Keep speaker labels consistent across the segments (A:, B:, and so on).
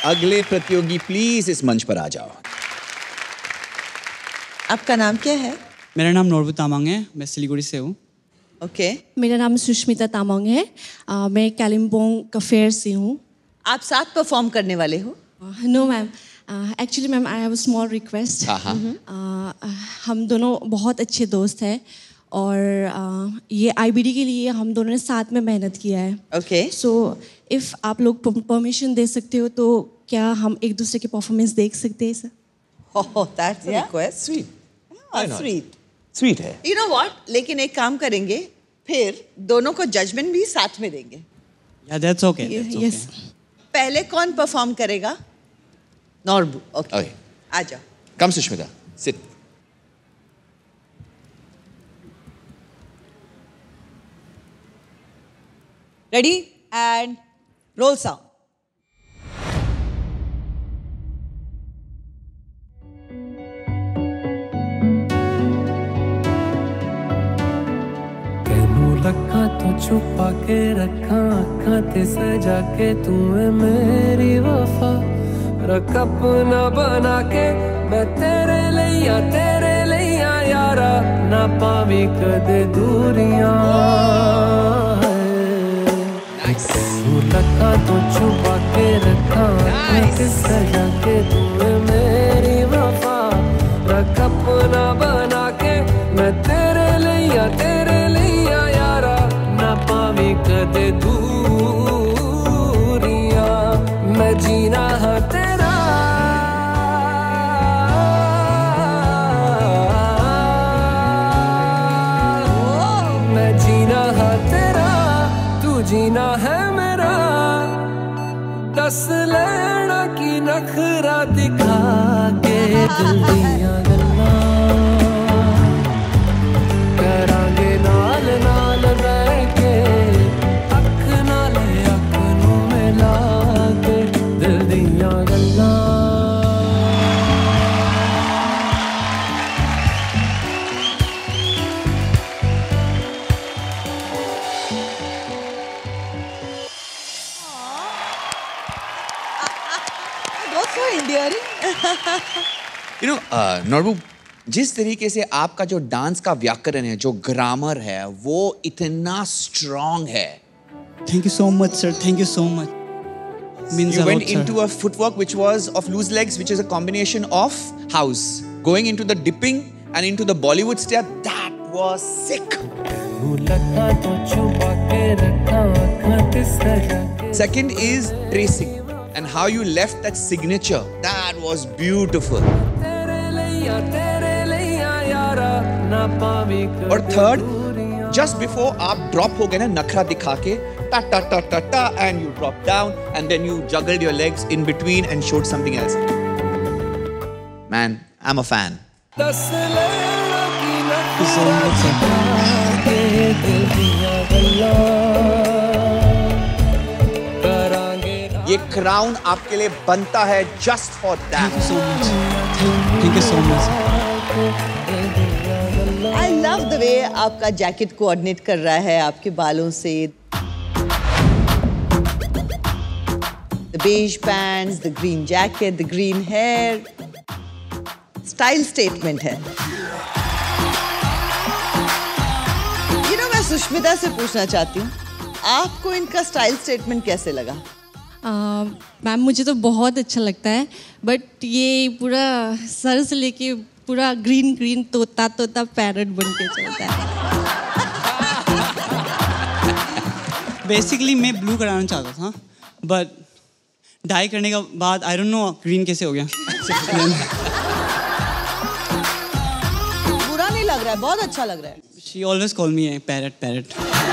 A: अगले प्रतियोगी प्लीज इस मंच पर आ जाओ।
B: आपका नाम क्या है?
C: मेरा नाम नॉर्बू तामांग है, मैं सिलीगुड़ी से हूँ।
B: ओके।
D: मेरा नाम सुष्मिता तामांग है, मैं कालिम्पोंग कफेर से हूँ।
B: आप साथ परफॉर्म करने वाले हो?
D: No ma'am, actually ma'am I have a small request. हम दोनों बहुत अच्छे दोस्त हैं और ये आईबीडी के लिए हम दोनों ने साथ में मेहनत किया है।
B: ओके।
D: सो इफ़ आप लोग परमिशन दे सकते हो तो क्या हम एक दूसरे की परफॉर्मेंस देख सकते हैं sir?
B: Oh, that's a request.
A: Sweet.
B: Sweet.
A: Sweet है।
B: You know what? लेकिन एक काम करेंगे, फिर दोनों को जजमेंट भी साथ में देंगे।
C: Yeah, that's okay.
D: Yes.
B: पहले कौन परफॉर्म करेगा? नॉर्बू। ओके। आ जाओ।
A: Come Sushmita, sit.
B: Ready and roll sound.
E: लखा तो छुपा के रखा आँखां ते सजा के तू है मेरी वफा रख अपना बना के मैं तेरे लिया यारा ना पावी कदे दूरियां तू लखा तो छुपा के रखा आँखां ते सजा के तू है मेरी वफा रख अपना बना के मैं तेरे लिया पावी कदे दूरियां मैं जीना है तेरा मैं जीना है तेरा तू जीना है मेरा दस लेना की नखरा दिखा के दिल दियां गल्लां करांगे नाल नाल
A: You know, नॉर्बू, जिस तरीके से आपका जो डांस का व्याकरण है, जो ग्रामर है, वो इतना स्ट्रॉन्ग है।
C: Thank you so much, sir. Thank you so much. Means
A: You
C: a
A: went
C: lot, sir.
A: into a footwork which was of loose legs, which is a combination of house. Going into the dipping and into the Bollywood step, that was sick. Second is tracing and how you left that signature. That was beautiful. और third, just before आप drop हो गए ना नखरा दिखा के ta ta ta ta ta and you drop down and then you juggled your legs in between and showed something else. Man, I'm a fan.
C: Thank you so much, sir.
A: ये crown आपके लिए बनता है just for that.
C: Thank you so much. Thank you so much.
B: I love the way आपका jacket coordinate कर रहा है आपके बालों से। The beige pants, the green jacket, the green hair. Style statement है। You know, मैं सुष्मिता से पूछना चाहती हूँ, आपको इनका स्टाइल स्टेटमेंट कैसे लगा?
D: मैम मुझे तो बहुत अच्छा लगता है, बट ये पूरा सर से लेके पूरा ग्रीन ग्रीन तोता पैरट बन के चलता है।
C: बेसिकली मैं ब्लू कराना चाहता था, बट डाई करने के बाद आई डोंट नो ग्रीन कैसे हो गया।
B: बुरा नहीं लग रहा है, बहुत अच्छा लग रहा है।
C: She always call me a parrot.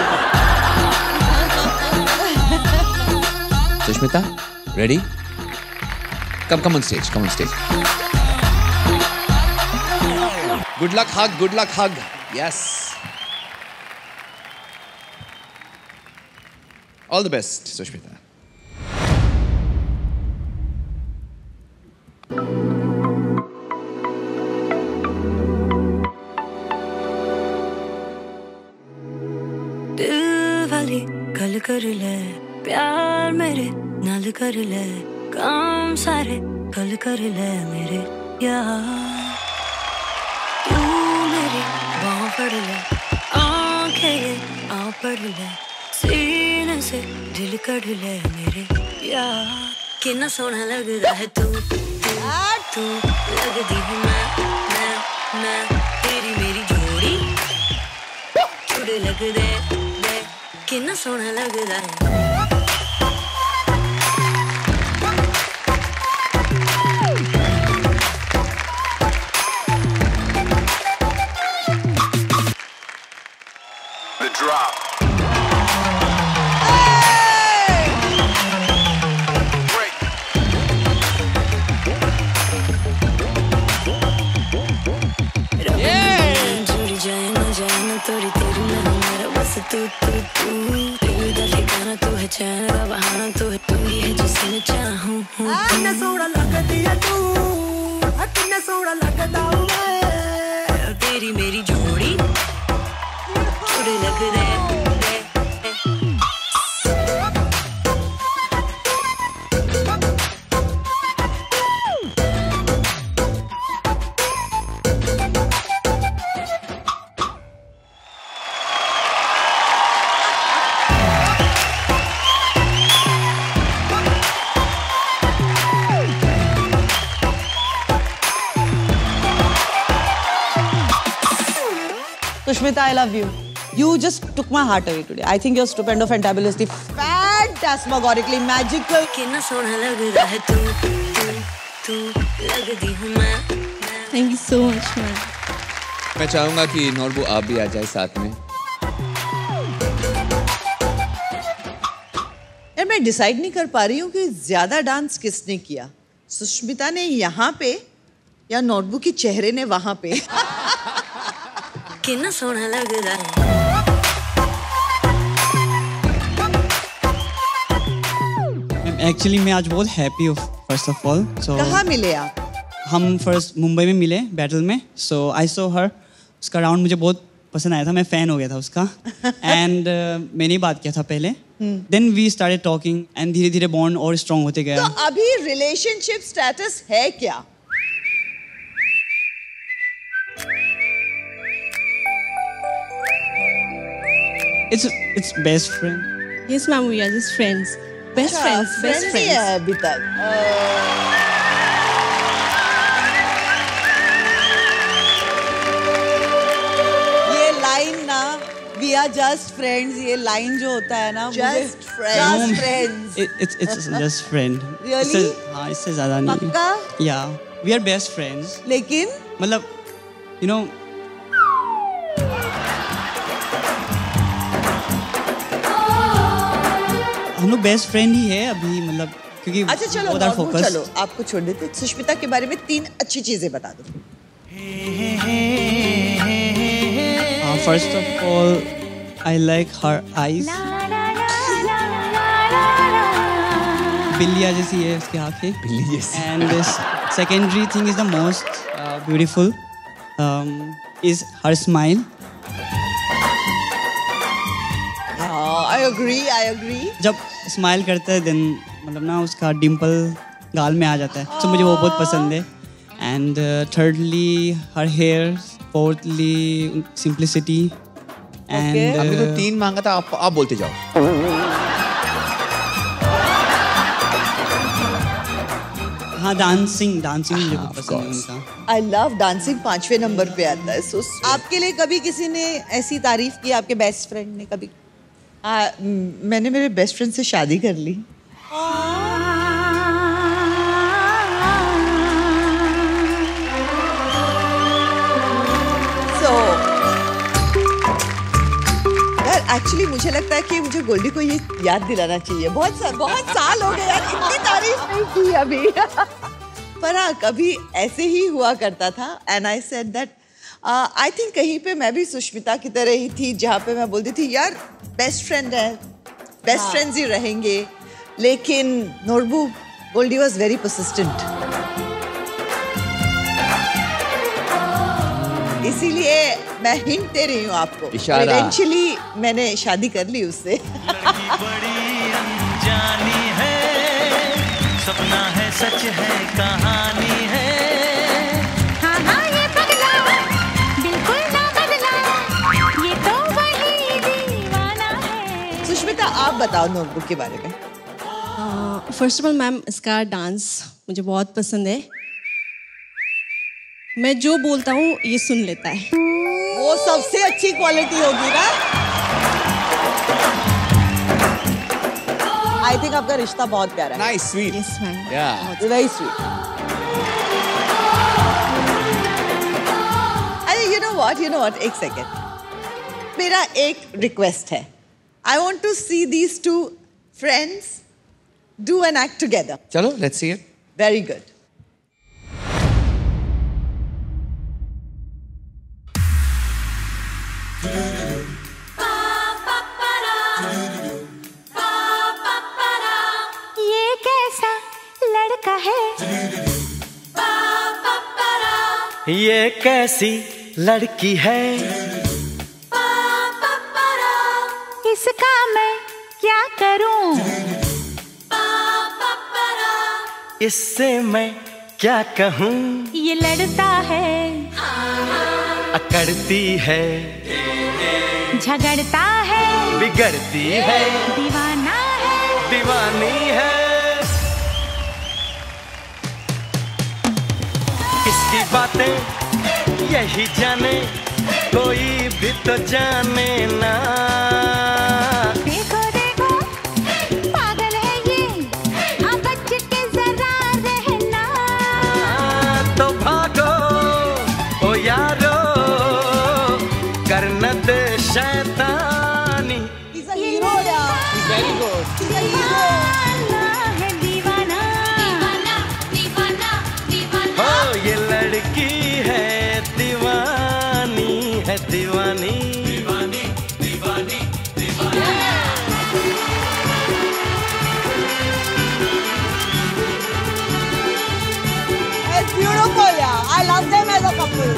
A: Sushmita, ready? Come on stage. Good luck, hug. Yes. All the best, Sushmita.
E: दिल वाली गल कर ले प्यार मेरे नाल कर ले काम
F: काम सारे कल कर ले मेरे यार, तू मेरी बाहों पड़ ले, आंखें आ पड़ ले, सीने से दिल कड़ ले मेरे यार, कितना सोना लग रहा है तू लगती हूँ मैं तेरी मेरी जोड़ी, थोड़े लग दे कितना सोना लग रहा है।
G: The drop.
F: तोरी तेरी मैं मेरा बस तू दिल का ठिकाना तू है, चैन का बहाना तू है, तू ही है जिसे मैं चाहूँ। कितना सोना लगती है तू, कितना सोना लगता हूँ मैं, तेरी मेरी जोड़ी थोड़ी लग दे।
B: Sushmita, I love you. You just took my heart away today. I think you're stupendo, fantabulously, phantasmagorically, magical.
F: कितना सोना लग रहा है तू लगती हूँ मैं।
D: Thank you so much, man.
A: मैं चाहूंगा कि नॉर्बू आप भी आ जाए साथ में।
B: यार मैं डिसाइड नहीं कर पा रही हूँ कि ज्यादा डांस किसने किया, सुष्मिता ने यहाँ पे या नॉर्बू की चेहरे ने वहाँ पे।
F: कितना सोना लग रहा है।
C: एक्चुअली मैं आज बहुत हैप्पी हूँ फर्स्ट ऑफ ऑल।
B: कहाँ मिले आप?
C: हम फर्स्ट मुंबई में मिले बैटल में। सो आई सो हर, उसका राउंड मुझे बहुत पसंद आया था, मैं फ़ैन हो गया था उसका। एंड मैंने ही बात किया था पहले, then we started talking and धीरे धीरे बॉन्ड और स्ट्रॉन्ग होते गया।
B: तो अभी रिलेशनशिप स्टेटस है क्या?
C: It's best friend.
D: Yes, ma'am, we are just friends. Best friends.
B: है अभी तक। ये लाइन ना, we are just friends, ये लाइन जो होता है ना, just friends.
C: It's just friend.
B: Really?
C: हाँ, इससे ज़्यादा नहीं।
B: पक्का?
C: Yeah, we are best friends.
B: लेकिन?
C: मतलब, you know. हम लोग बेस्ट फ्रेंड ही है अभी, मतलब क्योंकि
B: अच्छा चलो आपको छोड़ देते। सुष्मिता के बारे में 3 अच्छी चीजें बता दो।
C: First of all I like her eyes, बिल्लिया जैसी है उसकी आंखें,
A: बिल्ली जैसी।
C: And secondary thing is the most beautiful is her smile.
B: I agree.
C: जब स्माइल करता है देन मतलब ना उसका डिम्पल गाल में आ जाता है, तो मुझे वो बहुत पसंद है। And thirdly her hair, fourthly simplicity and
A: हमने तो 3 मांगा था, आप बोलते जाओ।
C: हाँ, डांसिंग मुझे बहुत पसंद है उनका।
B: I love dancing 5वें नंबर पे आता है। So आपके लिए कभी किसी ने ऐसी तारीफ की, आपके बेस्ट फ्रेंड ने कभी? मैंने मेरे बेस्ट फ्रेंड से शादी कर ली। यार एक्चुअली मुझे लगता है कि मुझे गोल्डी को ये याद दिलाना चाहिए। बहुत साल हो गए यार, इतनी तारीफ नहीं की अभी। पर हाँ, कभी ऐसे ही हुआ करता था। And I said that I think कहीं पे मैं भी सुष्मिता की तरह ही थी, जहाँ पे मैं बोलती थी यार बेस्ट फ्रेंड है, बेस्ट फ्रेंड्स ही रहेंगे। लेकिन Norbu, Goldie was very persistent, इसीलिए मैं हिंट दे रही हूँ आपको। इवेंचुअली मैंने शादी कर ली उससे।
G: सपना है सच है कहानी है।
F: हाँ हाँ ये पगला बिल्कुल ना बदला, ये तो वही दीवाना है।
B: सुष्मिता आप बताओ नोटबुक के बारे में।
D: फर्स्ट ऑफ ऑल मैम, इसका डांस मुझे बहुत पसंद है। मैं जो बोलता हूँ ये सुन लेता है।
B: वो सबसे अच्छी क्वालिटी होगी ना। आई थिंक आपका रिश्ता बहुत प्यारा है।
A: Nice, sweet.
D: Yes ma'am.
A: Yeah.
B: Very sweet. अरे you know what? एक सेकेंड, मेरा एक रिक्वेस्ट है। I want to see these two friends do an act together.
A: चलो, let's see it.
B: Very good.
F: ये कैसा लड़का है,
G: ये कैसी लड़की है,
F: इसका मैं क्या करूं,
G: इससे मैं क्या कहूँ।
F: ये लड़ता है,
G: अकड़ती है,
F: झगड़ता है,
G: बिगड़ती है,
F: दीवाना है,
G: दीवानी है। इसकी बातें यही जाने, कोई भी तो जाने ना।
F: देखो देखो पागल है ये, हाँ बच के जरा रहना।
G: तो भागो ओ यारो, करन दे शैतानी।
B: He's a hero, yeah.
A: He's very good.
B: He's a hero.
F: है दीवाना, दीवाना, दीवाना, दीवाना।
G: हो ये लड़की है दीवानी, है दीवानी, दीवानी, दीवानी, दीवानी।
B: It's beautiful, yeah. I love them as a couple.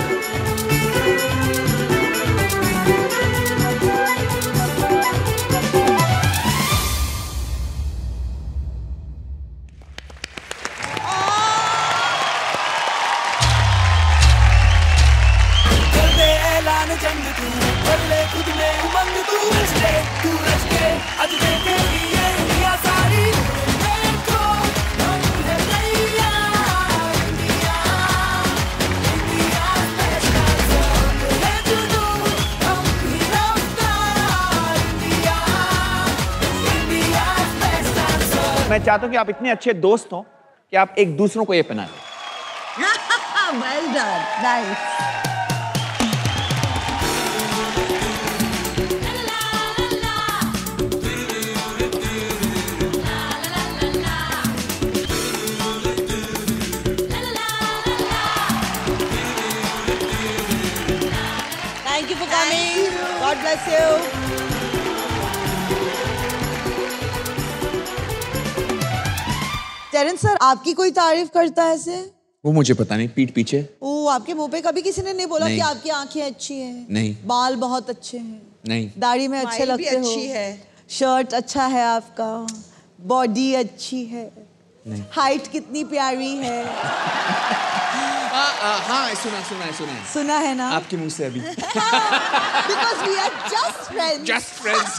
E: कर दे ऐलान जंग तू, कर ले खुद में उमंग तू, रच के तू रच के, आज देखेगी ये दुनिया सारी। देखो हम है दैया, इंडिया, इंडिया special song है जुनू, हम ही रफ्तार, इंडिया, इंडिया special song।
A: मैं चाहता हूँ कि आप इतने अच्छे दोस्त हो कि आप एक दूसरों को ये पहना दें।
B: Well done. Nice. Thank you for coming. God bless you. Terence sir, आपकी कोई तारीफ करता है ऐसे?
A: वो मुझे पता नहीं, पीठ पीछे।
B: ओ, आपके मुंह पे कभी किसी ने नहीं बोला
A: नहीं।
B: कि आपकी आंखें अच्छी हैं?
A: नहीं।
B: बाल बहुत अच्छे हैं?
A: नहीं।
B: दाढ़ी में अच्छे
H: स्माइल भी
B: लगते हो?
H: अच्छी है।
B: शर्ट अच्छा है आपका, बॉडी अच्छी है, हाइट कितनी प्यारी है।
A: हाँ, सुना है।
B: सुना है ना?
A: आपके मुंह से अभी।
B: Because we are just friends.
A: Just friends.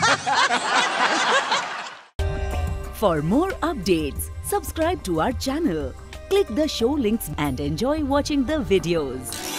I: For more updates, subscribe to our channel, click the show links and enjoy watching the videos.